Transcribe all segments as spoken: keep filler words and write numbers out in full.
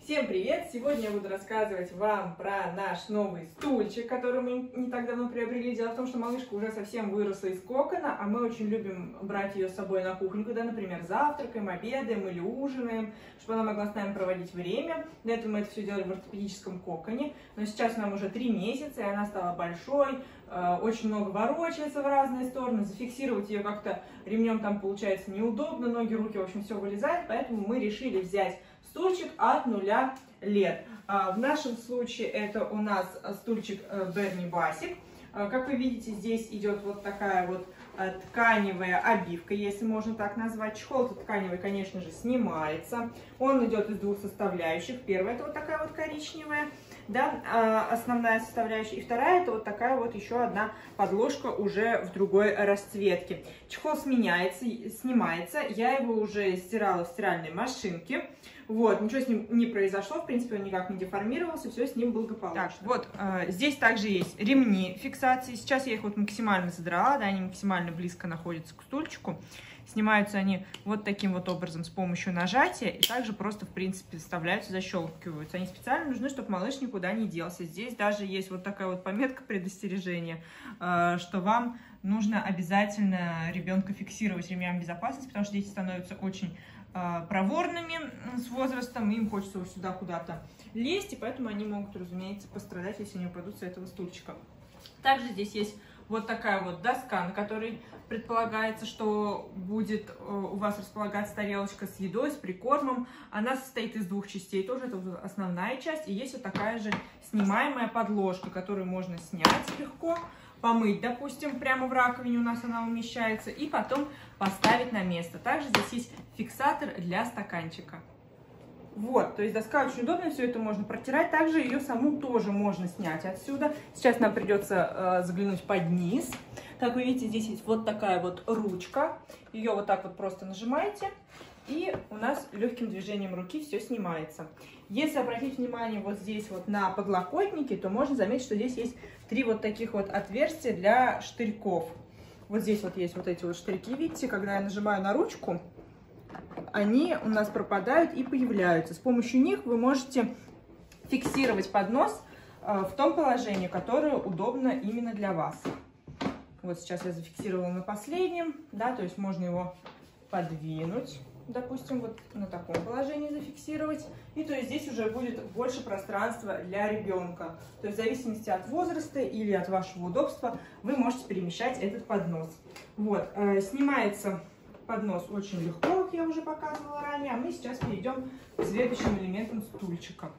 Всем привет! Сегодня я буду рассказывать вам про наш новый стульчик, который мы не так давно приобрели. Дело в том, что малышка уже совсем выросла из кокона, а мы очень любим брать ее с собой на кухню, когда, например, завтракаем, обедаем или ужинаем, чтобы она могла с нами проводить время. До этого мы это все делали в ортопедическом коконе, но сейчас нам уже три месяца, и она стала большой, очень много ворочается в разные стороны, зафиксировать ее как-то ремнем там получается неудобно, ноги, руки, в общем, все вылезает, поэтому мы решили взять стульчик от нуля лет. В нашем случае это у нас стульчик Bernie Basic. Как вы видите, здесь идет вот такая вот тканевая обивка, если можно так назвать. Чехол этот тканевый, конечно же, снимается. Он идет из двух составляющих. Первая это вот такая вот коричневая, да, основная составляющая. И вторая это вот такая вот еще одна подложка уже в другой расцветке. Чехол сменяется, снимается. Я его уже стирала в стиральной машинке. Вот, ничего с ним не произошло, в принципе, он никак не деформировался, все с ним благополучно. Так, вот, э, здесь также есть ремни фиксации. Сейчас я их вот максимально задрала, да, они максимально близко находятся к стульчику. Снимаются они вот таким вот образом с помощью нажатия, и также просто, в принципе, вставляются, защелкиваются. Они специально нужны, чтобы малыш никуда не делся. Здесь даже есть вот такая вот пометка предостережения, э, что вам нужно обязательно ребенка фиксировать ремнями безопасности, потому что дети становятся очень проворными с возрастом, им хочется вот сюда куда-то лезть, и поэтому они могут, разумеется, пострадать, если не упадут с этого стульчика. Также здесь есть вот такая вот доска, на которой предполагается, что будет у вас располагаться тарелочка с едой, с прикормом. Она состоит из двух частей, тоже это основная часть, и есть вот такая же снимаемая подложка, которую можно снять легко, помыть, допустим, прямо в раковине у нас она умещается, и потом поставить на место. Также здесь есть фиксатор для стаканчика. Вот, то есть доска очень удобная, все это можно протирать. Также ее саму тоже можно снять отсюда. Сейчас нам придется э, заглянуть под низ. Как вы видите, здесь есть вот такая вот ручка. Ее вот так вот просто нажимаете, и у нас легким движением руки все снимается. Если обратить внимание вот здесь вот на подлокотники, то можно заметить, что здесь есть три вот таких вот отверстия для штырьков. Вот здесь вот есть вот эти вот штырьки, видите, когда я нажимаю на ручку, они у нас пропадают и появляются. С помощью них вы можете фиксировать поднос в том положении, которое удобно именно для вас. Вот сейчас я зафиксировала на последнем, да, то есть можно его подвинуть, допустим, вот на таком положении зафиксировать. И то есть здесь уже будет больше пространства для ребенка. То есть в зависимости от возраста или от вашего удобства вы можете перемещать этот поднос. Вот, э, снимается поднос очень легко, как я уже показывала ранее. А мы сейчас перейдем к следующим элементам стульчика.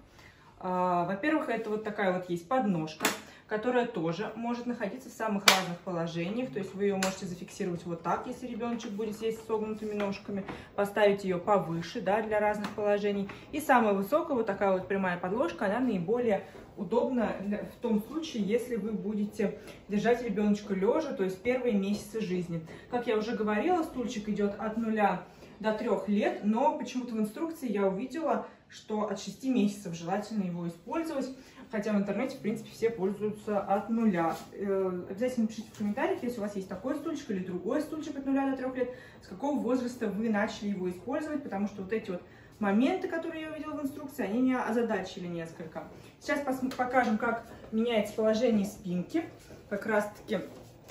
Э, Во-первых, это вот такая вот есть подножка, которая тоже может находиться в самых разных положениях. То есть вы ее можете зафиксировать вот так, если ребеночек будет сесть с согнутыми ножками, поставить ее повыше, да, для разных положений. И самая высокая вот такая вот прямая подложка, она наиболее удобна в том случае, если вы будете держать ребеночка лежа, то есть первые месяцы жизни. Как я уже говорила, стульчик идет от нуля до трех лет, но почему-то в инструкции я увидела, что от шести месяцев желательно его использовать. Хотя в интернете, в принципе, все пользуются от нуля. Обязательно пишите в комментариях, если у вас есть такой стульчик или другой стульчик от нуля до трех лет, с какого возраста вы начали его использовать, потому что вот эти вот моменты, которые я увидела в инструкции, они меня озадачили несколько. Сейчас покажем, как меняется положение спинки. Как раз-таки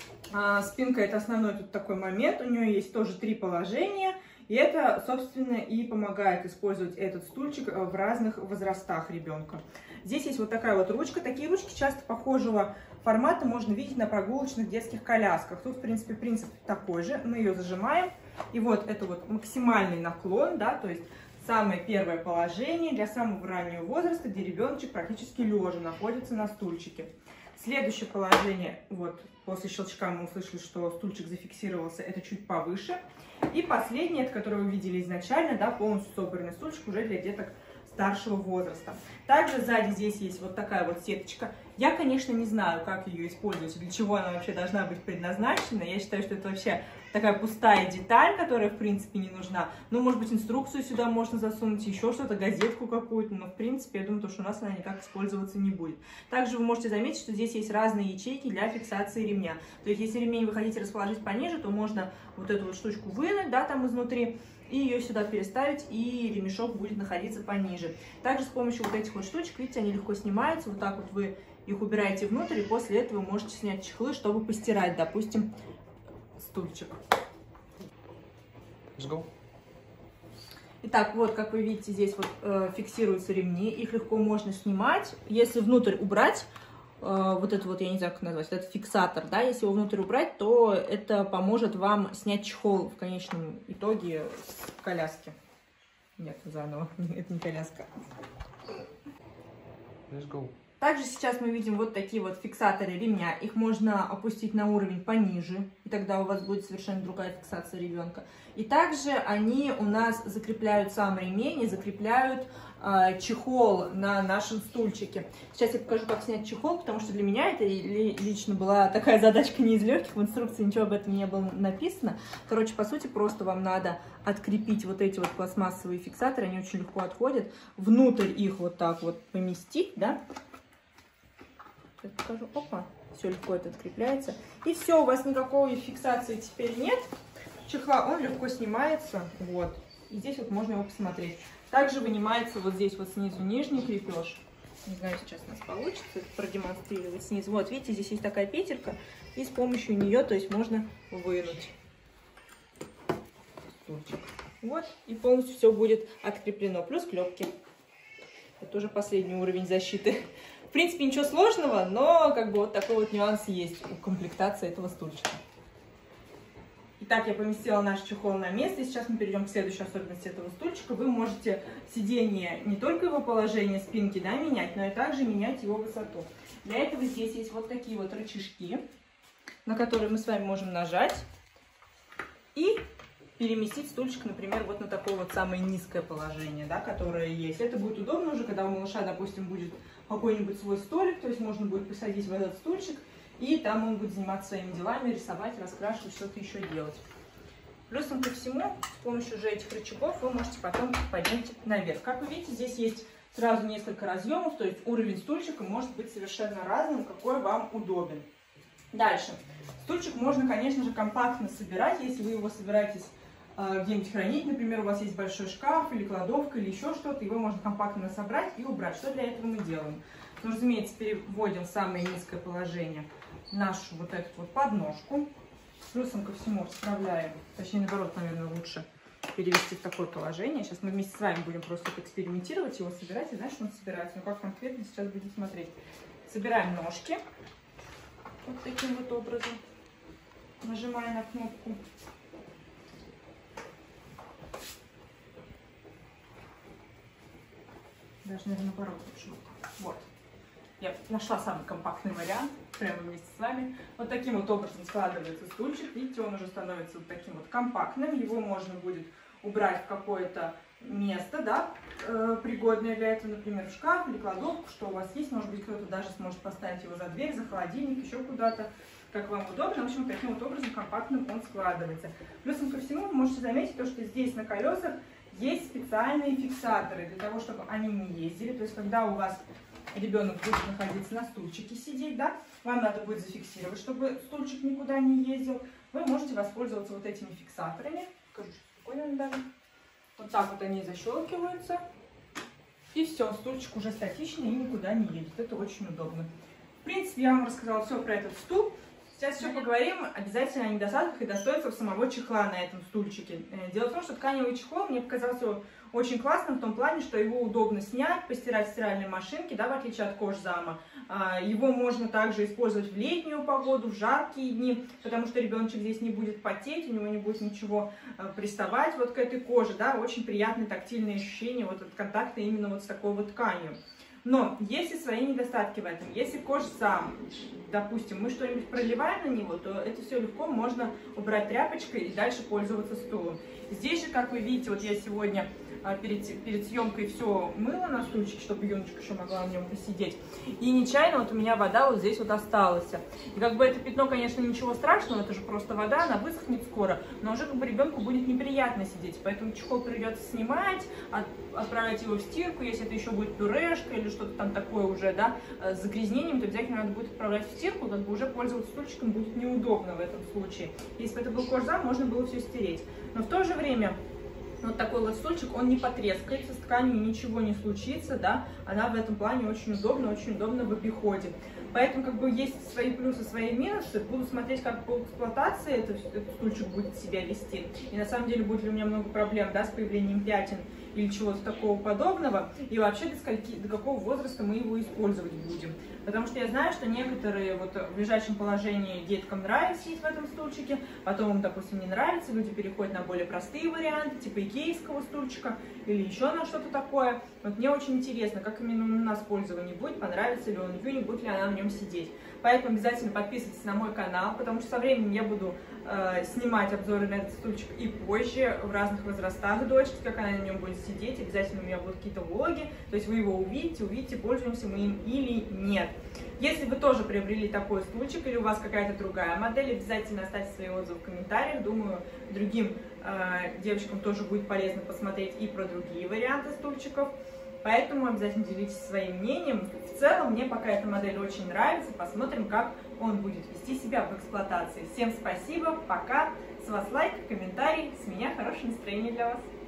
а, спинка — это основной тут такой момент. У нее есть тоже три положения. И это, собственно, и помогает использовать этот стульчик в разных возрастах ребенка. Здесь есть вот такая вот ручка. Такие ручки часто похожего формата можно видеть на прогулочных детских колясках. Тут, в принципе, принцип такой же. Мы ее зажимаем. И вот это вот максимальный наклон, да, то есть самое первое положение для самого раннего возраста, где ребеночек практически лежа находится на стульчике. Следующее положение, вот после щелчка мы услышали, что стульчик зафиксировался, это чуть повыше. И последнее, это которое вы видели изначально, да, полностью собранный стульчик уже для деток старшего возраста. Также сзади здесь есть вот такая вот сеточка. Я, конечно, не знаю, как ее использовать, для чего она вообще должна быть предназначена. Я считаю, что это вообще такая пустая деталь, которая, в принципе, не нужна. Ну, может быть, инструкцию сюда можно засунуть, еще что-то, газетку какую-то, но, в принципе, я думаю, что у нас она никак использоваться не будет. Также вы можете заметить, что здесь есть разные ячейки для фиксации ремня. То есть, если ремень вы хотите расположить пониже, то можно вот эту вот штучку вынуть, да, там изнутри, и ее сюда переставить, и ремешок будет находиться пониже. Также с помощью вот этих вот штучек, видите, они легко снимаются, вот так вот вы их убираете внутрь, и после этого вы можете снять чехлы, чтобы постирать, допустим, стульчик. Let's go. Итак, вот, как вы видите, здесь вот э, фиксируются ремни, их легко можно снимать. Если внутрь убрать, э, вот это вот, я не знаю, как назвать, это фиксатор, да, если его внутрь убрать, то это поможет вам снять чехол в конечном итоге в коляске. Нет, заново, это не коляска. Let's go. Также сейчас мы видим вот такие вот фиксаторы ремня. Их можно опустить на уровень пониже, и тогда у вас будет совершенно другая фиксация ребенка. И также они у нас закрепляют сам ремень и закрепляют э, чехол на нашем стульчике. Сейчас я покажу, как снять чехол, потому что для меня это лично была такая задачка не из легких. В инструкции ничего об этом не было написано. Короче, по сути, просто вам надо открепить вот эти вот пластмассовые фиксаторы. Они очень легко отходят. Внутрь их вот так вот поместить, да. Сейчас покажу. Опа, все легко это открепляется. И все, у вас никакой фиксации теперь нет. Чехла, он легко снимается. Вот. И здесь вот можно его посмотреть. Также вынимается вот здесь вот снизу нижний крепеж. Не знаю, сейчас у нас получится продемонстрировать снизу. Вот, видите, здесь есть такая петелька. И с помощью нее, то есть, можно вынуть. Вот. И полностью все будет откреплено. Плюс клепки. Это уже последний уровень защиты. В принципе, ничего сложного, но как бы вот такой вот нюанс есть у комплектации этого стульчика. Итак, я поместила наш чехол на место, и сейчас мы перейдем к следующей особенности этого стульчика. Вы можете сиденье, не только его положение спинки, да, менять, но и также менять его высоту. Для этого здесь есть вот такие вот рычажки, на которые мы с вами можем нажать и переместить стульчик, например, вот на такое вот самое низкое положение, да, которое есть. Это будет удобно уже, когда у малыша, допустим, будет какой-нибудь свой столик, то есть можно будет посадить в этот стульчик, и там он будет заниматься своими делами, рисовать, раскрашивать, что-то еще делать. Плюсом ко всему, с помощью же этих рычагов вы можете потом поднять наверх. Как вы видите, здесь есть сразу несколько разъемов, то есть уровень стульчика может быть совершенно разным, какой вам удобен. Дальше. Стульчик можно, конечно же, компактно собирать, если вы его собираетесь э, где-нибудь хранить. Например, у вас есть большой шкаф или кладовка или еще что-то, его можно компактно собрать и убрать. Что для этого мы делаем? Ну, разумеется, переводим в самое низкое положение нашу вот эту вот подножку. Плюсом ко всему расправляем, точнее, наоборот, наверное, лучше перевести в такое положение. Сейчас мы вместе с вами будем просто экспериментировать, его собирать, и знаешь, он собирается. Ну, как конкретно сейчас будем смотреть. Собираем ножки вот таким вот образом, нажимая на кнопку. Даже, наверное, наоборот лучше. Вот. Я нашла самый компактный вариант, прямо вместе с вами. Вот таким вот образом складывается стульчик. Видите, он уже становится вот таким вот компактным. Его можно будет убрать в какое-то место, да, э, пригодное для этого, например, в шкаф или кладовку, что у вас есть. Может быть, кто-то даже сможет поставить его за дверь, за холодильник, еще куда-то, как вам удобно. В общем, вот таким вот образом компактным он складывается. Плюсом ко всему, вы можете заметить то, что здесь на колесах есть специальные фиксаторы для того, чтобы они не ездили. То есть, когда у вас ребенок будет находиться на стульчике сидеть, да, вам надо будет зафиксировать, чтобы стульчик никуда не ездил. Вы можете воспользоваться вот этими фиксаторами. Покажу, спокойно даже. Вот так вот они защелкиваются. И все, стульчик уже статичный и никуда не едет. Это очень удобно. В принципе, я вам рассказала все про этот стул. Сейчас еще поговорим обязательно о недостатках и достоинствах самого чехла на этом стульчике. Дело в том, что тканевый чехол мне показался очень классным в том плане, что его удобно снять, постирать в стиральной машинке, да, в отличие от кожзама. Его можно также использовать в летнюю погоду, в жаркие дни, потому что ребеночек здесь не будет потеть, у него не будет ничего приставать вот к этой коже, да, очень приятные тактильные ощущения вот от контакта именно вот с такой вот тканью. Но есть и свои недостатки в этом. Если кожзам, допустим, мы что-нибудь проливаем на него, то это все легко можно убрать тряпочкой и дальше пользоваться стулом. Здесь же, как вы видите, вот я сегодня перед, перед съемкой все мыла на стульчик, чтобы Юночка еще могла на нем посидеть. И нечаянно вот у меня вода вот здесь вот осталась. И как бы это пятно, конечно, ничего страшного, это же просто вода, она высохнет скоро, но уже как бы ребенку будет неприятно сидеть. Поэтому чехол придется снимать, от, отправлять его в стирку. Если это еще будет пюрешка или что-то там такое уже, да, с загрязнением, то обязательно надо будет отправлять в стирку, как бы уже пользоваться стульчиком будет неудобно в этом случае. Если бы это был кожзам, можно было все стереть. Но в то же время Вот такой вот стульчик, он не потрескается, с тканью ничего не случится, да, она в этом плане очень удобна, очень удобна в обиходе. Поэтому как бы есть свои плюсы, свои минусы. Буду смотреть, как по эксплуатации этот, этот стульчик будет себя вести. И на самом деле будет ли у меня много проблем, да, с появлением пятен или чего-то такого подобного. И вообще до, скольки, до какого возраста мы его использовать будем. Потому что я знаю, что некоторые вот в лежачем положении деткам нравится сидеть в этом стульчике, потом им, допустим, не нравится, люди переходят на более простые варианты, типа икеевского стульчика или еще на что-то такое. Вот мне очень интересно, как именно у нас пользование будет, понравится ли он Юне, будет ли она на нем сидеть. Поэтому обязательно подписывайтесь на мой канал, потому что со временем я буду э, снимать обзоры на этот стульчик и позже, в разных возрастах дочки, как она на нем будет сидеть. Обязательно у меня будут какие-то влоги, то есть вы его увидите, увидите, пользуемся мы им или нет. Если вы тоже приобрели такой стульчик или у вас какая-то другая модель, обязательно оставьте свои отзывы в комментариях. Думаю, другим э, девочкам тоже будет полезно посмотреть и про другие варианты стульчиков. Поэтому обязательно делитесь своим мнением. В целом, мне пока эта модель очень нравится. Посмотрим, как он будет вести себя в эксплуатации. Всем спасибо, пока. С вас лайк, комментарий. С меня хорошее настроение для вас.